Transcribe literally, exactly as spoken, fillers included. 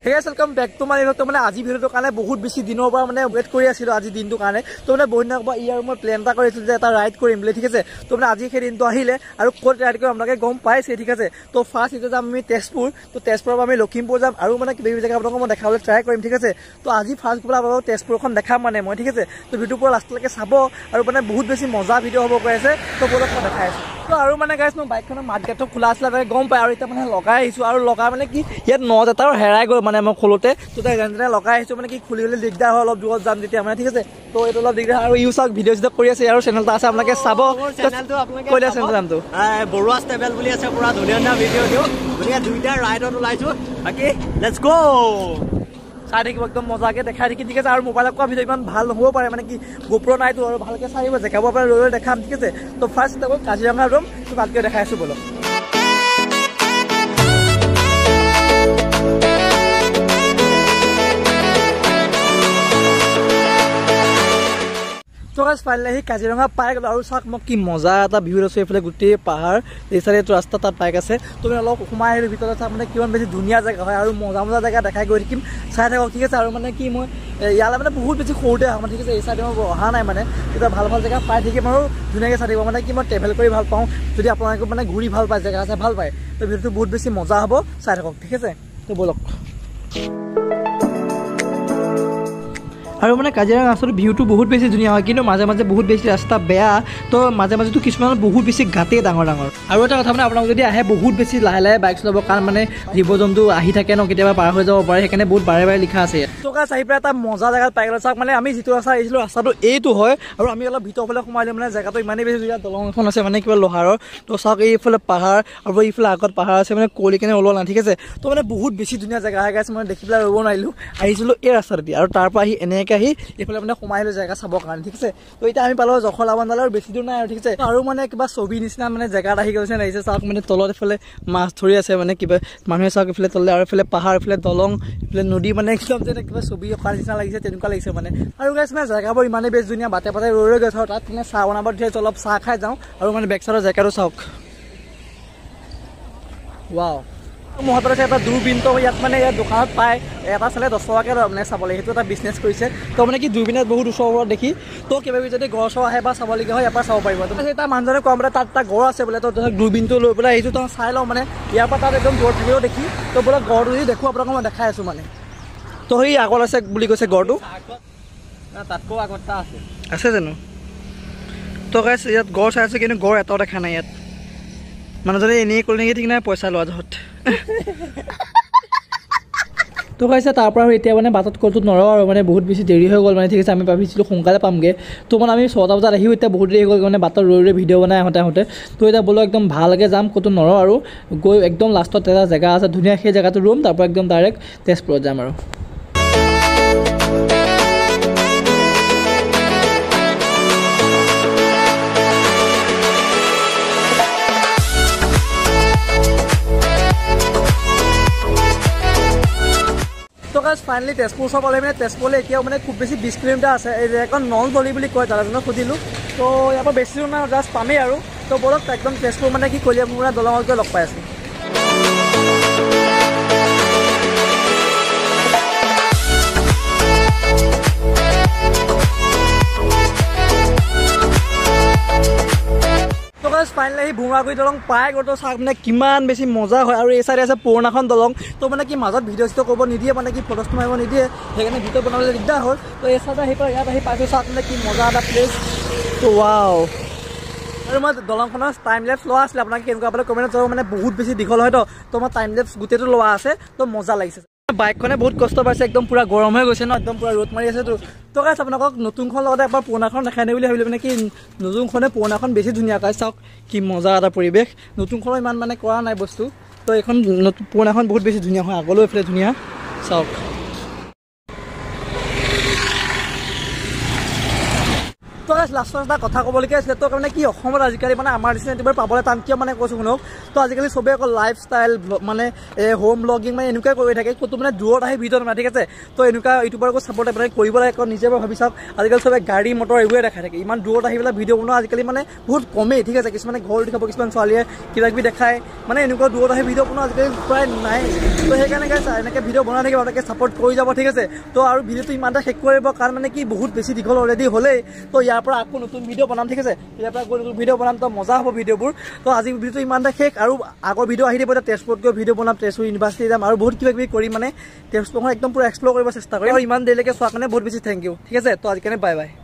Hey guys, welcome back to my channel. तो मैंने आज ही वीडियो तो काने बहुत बेसी दिनों पर मैंने वेट কৰি আছিলো আজি দিনটো কানে তো মানে বহুত দিনৰ পৰা ইয়াৰ মই প্ল্যান এটা কৰিছিল যে এটা ৰাইড কৰিম বুলি ঠিক আছে তো মানে আজি সেই দিনটো আহিলে আৰু কোট ৰাইড কৰি আপোনালোকে গম পাইছে ঠিক আছে তো ফাৰ্স্ট ইটো যাম আমি তেজপুৰ তো তেজপুৰৰ পৰা আমি লখিমপুৰ যাম আৰু মানে কিবা কিবি জায়গা আপোনালোকক মই দেখাবলৈ ট্ৰাই কৰিম ঠিক আছে তো আজি ফাৰ্স্ট গলা আপোনালোকক তেজপুৰখন দেখাম মানে মই ঠিক আছে তো ভিডিও পুৰা লাষ্টলৈকে চাব আৰু মানে বহুত বেছি মজা ভিডিও হ'ব কৈ আছে তো বলক মই দেখাই আছো তো আৰু মানে গাইছ মই বাইকখনৰ মাৰ্কেটটো খোলা আছিল তাকে গম পাই আৰু এটা মানে লগাই আহিছো আৰু লগা মানে কি ইয়াত নট এটা হেৰাই গ'ল মানে মই খোলোতে তো তাই গানটা লগাই আহিছো মানে কি খুলি গলে দিগদাৰ হয় অলপ দূৰত যাম তেতিয়া মানে ঠিক আছে তো এটা অলপ দিগদাৰ আৰু ইউ চাক ভিডিও যেটা কৰি আছে আৰু চেনেলটা আছে আপোনালোকে চাব চেনেলটো আপোনালোকে কৈ আছে নামটো বৰুৱা ষ্টেবল বুলি আছে পুৰা ধুনীয়া ধুনীয়া ভিডিও দিও ধুনীয়া দুইটা ৰাইডত ওলাইছো বাকি লেটস গো চাই দেখিব একদম মজাকে দেখাই দেখি ঠিক আছে আৰু মোবাইলত কোৱা ভিডিও ইমান ভাল নহ'ব পাৰে মানে কি গোপ্ৰ নাইতো আৰু ভালকে চাইব দেখাব পাৰে ৰৈ ৰৈ দেখাম ঠিক আছে তো ফাৰ্ষ্ট আকৌ কাজিৰঙা ৰুম তো ভালকে দেখাই আছো বলক তো গাইস ফাইনালি কাজিৰঙা পাই গ'ল আৰু চাক মোক কি মজা এটা ভিউ আছে এইফালে গোটেই পাহাৰ এই চাইডে ৰাস্তা তাত পাই আছে তো মানে অলপ সোমাই আহিলো ভিতৰত চাক মানে কিমান বেছি ধুনীয়া জেগা হয় আৰু মজা মজা জেগা দেখাই গৈ থাকিম চাই থাকক ঠিক আছে আৰু মানে কি মই ইয়ালৈ মানে বহুত বেছি সৰুতে আহোঁ ঠিক আছে এই চাইডে মই অহা নাই মানে এতিয়া ভাল ভাল জেগা পাই থাকিম আৰু ধুনীয়াকৈ চাই থাকিব মানে কি মই ট্ৰেভেল কৰি ভাল পাওঁ যদি আপোনালোকে মানে ঘূৰি ভাল পায় জেগা আছে ভাল পায় তো ভিডিঅ'টো বহুত বেছি মজা হ'ব চাই থাকক ঠিক আছে তো বলক আৰু মানে কাজিৰঙা আচলতে ভিউটো বহুত বেছি ধুনীয়া হয় কিন্তু মাজে মাজে বহুত বেছি ৰাস্তা বেয়া তো মাজে মাজেতো কিছুমান বহুত বেছি গাতে ডাঙৰ ডাঙৰ আৰু এটা কথা মানে আপোনালোক যদি আহে বহুত বেছি লাহে লাহে বাইক চলাব কাৰণ মানে জীৱ জন্তু আহি থাকে ন কেতিয়াবা পাৰ হৈ যাব পাৰে সেইকাৰণে বহুত বাৰে বাৰে লিখা আছে তো গাছ আহি পেলাই এটা মজা জেগাত পাই গ'ল চাওক মানে আমি যিটো ৰাস্তা আহিছিলোঁ ৰাস্তাটো এইটো হয় আৰু আমি অলপ ভিতৰ ফালে সোমাইলে মানে জেগাটো ইমানেই বেছি ধুনীয়া দলং এখন আছে মানে কিবা লোহাৰৰ তো চাওক এইফালে পাহাৰ আৰু এইফালে আগত পাহাৰ আছে মানে কলি কেনে ওলোৱা নাই ঠিক আছে তো মানে বহুত বেছি ধুনীয়া জেগা আহি গাইছে মানে দেখি পেলাই ৰ'ব নোৱাৰিলোঁ আহিছিলোঁ এই ৰাস্তাটোদি আৰু তাৰ পৰা আহি এনেকৈ আহি এইফালে মানে সোমাই আহিলোঁ জেগা চাবৰ কাৰণে ঠিক আছে তো এতিয়া আমি পালোঁ জখলাবন্ধালৈ আৰু বেছি দূৰ নাই আৰু ঠিক আছে আৰু মানে কিবা ছবি নিচিনা মানে জেগাত আহি গৈছে আহিছে চাওক মানে তলত এইফালে মাছ ধৰি আছে মানে কিবা মানুহে চাওক এইফালে তললৈ আৰু এইফালে পাহাৰ এইফালে দলং এইফালে নদী মানে একদম যেনে কিবা ছবি অঁকাৰ নিচিনা লাগিছে তেনেকুৱা লাগিছে মানে আৰু গাইছ মানে জেগাবোৰ ইমানেই বেছি ধুনীয়া বাটে বাটে ৰৈ ৰৈ গৈছে আৰু তাত মানে চাহ বনাব ধৰি অলপ চাহ খাই যাওঁ আৰু মানে বেক চাইডৰ জেগাটো চাওক ৱাও মোৰ হাতত আছে এটা দূৰবীনটো ইয়াত মানে ইয়াত দোকানত পায় এটা চালে দহ টকাকৈ মানে চাবলৈ সেইটো এটা বিজনেছ কৰিছে তো মানে কি দূৰবীনত বহুত ওচৰৰ ওপৰত দেখি তো কিবা কিবি যদি গড় চৰ আহে বা চাবলগীয়া হয় ইয়াৰ পৰা চাব পাৰিব তো এটা মানুহজনে কোৱা মানে তাত এটা গড় আছে বোলে তো দূৰবীনটো লৈ পেলাই আহিছোঁ তো চাই লওঁ মানে ইয়াৰ পৰা তাত একদম দূৰত থাকিলেও দেখি তো বোলে গড়টো যদি দেখোঁ আপোনালোকক মই দেখাই আছোঁ মানে তো সেই আগত আছে বুলি কৈছে গড়টো তাতকৈ আগত আছে আছে জানো তো গাইছ ইয়াত গড় চাই আছে কিন্তু গড় এটাও দেখা নাই ইয়াত মানুহজনে এনেই ক'লে নেকি ঠিক নাই পইচা লোৱা য'ত তো কৈছে তাৰ পৰা এতিয়া মানে বাটত ক'তো নৰওঁ আৰু মানে বহুত বেছি দেৰি হৈ গ'ল মানে ঠিক আছে আমি ভাবিছিলোঁ সোনকালে পামগৈ তো মানে আমি ছটা বজাত আহিও এতিয়া বহুত দেৰি হৈ গ'ল মানে বাটত ৰৈ ৰৈ ভিডিঅ' বনাই আহোঁতে আহোঁতে তো এতিয়া বোলো একদম ভালকৈ যাম ক'তো নৰওঁ আৰু গৈ একদম লাষ্টত এটা জেগা আছে ধুনীয়া সেই জেগাটো ৰুম তাৰ পৰা একদম ডাইৰেক্ট তেজপুৰত যাম আৰু ফাইনেলি তেজপুৰ ওচৰ পালে মানে তেজপুৰলৈ এতিয়াও মানে খুব বেছি বিছ কিলোমিটাৰ আছে এই জেগাখন নলদলি বুলি কয় দাদাজনক সুধিলোঁ তো ইয়াৰ পৰা বেছি দূৰ নাই জাষ্ট পামেই আৰু তো বলক একদম তেজপুৰ মানে কি কলীয়াভোমোৰা দলঙত গৈ লগ পাই আছোঁ ফাইনেলি আহি ভোমোৰাগুৰি দলং পাই গ'ল তো চাওক মানে কিমান বেছি মজা হয় আৰু এই চাইডে আছে পুৰণাখন দলং তো মানে কি মাজত ভিডিঅ' চিডিঅ' কৰিব নিদিয়ে মানে কি ফটো মাৰিব নিদিয়ে সেইকাৰণে ভিডিঅ' বনাবলৈ দিগদাৰ হ'ল তো এই চাইডে আহি পেলাই ইয়াত আহি পাইছোঁ চাওক মানে কি মজা এটা প্লেচ তো ৱাও আৰু মই দলংখনৰ টাইম লেপছ লোৱা আছিলে আপোনাক কেনেকুৱা পালে কমেণ্টত যাব মানে বহুত বেছি দীঘল হয় তো তো মই টাইম লেপছ গোটেইটো লোৱা আছে তো মজা লাগিছে বাইকখনে বহুত কষ্ট পাইছে একদম পুৰা গৰম হৈ গৈছে ন একদম পুৰা ৰ'দ মাৰি আছে তো তো গাইছ আপোনালোকক নতুনখন লগতে এবাৰ পুৰণাখন দেখাই নে বুলি ভাবিলোঁ মানে কি নতুনখনে পুৰণাখন বেছি ধুনীয়া গাইছ চাওক কি মজা এটা পৰিৱেশ নতুনখনৰ ইমান মানে কৰা নাই বস্তু তো এইখন পুৰণাখন বহুত বেছি ধুনীয়া হয় আগলৈও এইফালে ধুনীয়া চাওক তো তো লাষ্টত এটা কথা ক'বলগীয়া আছিলে তো মানে কি অসমত আজিকালি মানে আমাৰ নিচিনা ইউটিউবাৰ পাবলৈ টান কিয় মানে কৈছোঁ শুনক তো আজিকালি চবেই অকল লাইফ ষ্টাইল মানে হোম ব্লগিং মানে এনেকুৱাই কৰি থাকে ক'তো মানে দূৰত আহি ভিডিঅ' বনাই ঠিক আছে তো এনেকুৱা ইউটিউবাৰকো ছাপৰ্ট মানে কৰিব লাগে কাৰণ নিজে ভাবি চাওক আজিকালি চবে গাড়ী মটৰ এইবোৰে দেখাই থাকে ইমান দূৰত আহি পেলাই ভিডিঅ' বনোৱা আজিকালি মানে বহুত কমেই ঠিক আছে কিছুমানে ঘৰ দেখাব কিছুমান ছোৱালীয়ে কিবা কিবি দেখায় মানে এনেকুৱা দূৰত আহি ভিডিঅ' বনোৱা আজিকালি প্ৰায় নাই তো সেইকাৰণে গাইছ এনেকৈ ভিডিঅ' বনাই থাকিব তাকে ছাপৰ্ট কৰি যাব ঠিক আছে তো আৰু ভিডিঅ'টো ইমান এটা শেষ কৰিব কাৰণ মানে কি বহুত বেছি দীঘল অলৰেডি হ'লেই তো ইয়াৰ পৰা আকৌ নতুন ভিডিঅ' বনাম ঠিক আছে ইয়াৰ পৰা আকৌ নতুন ভিডিঅ' বনাম তো মজা হ'ব ভিডিঅ'বোৰ তো আজি ভিডিঅ'টো ইমান এটা শেষ আৰু আগৰ ভিডিঅ' আহি দিব এতিয়া তেজপুৰত গৈ ভিডিঅ' বনাম তেজপুৰ ইউনিভাৰ্চিটি যাম আৰু বহুত কিবা কিবি কৰি মানে তেজপুৰখন একদম পুৰা এক্সপ্ল'ৰ কৰিব চেষ্টা কৰিম আৰু ইমান দেৰিলৈকে চোৱাৰ কাৰণে বহুত বেছি থেংক ইউ ঠিক আছে তো আজি কাৰণে বাই বাই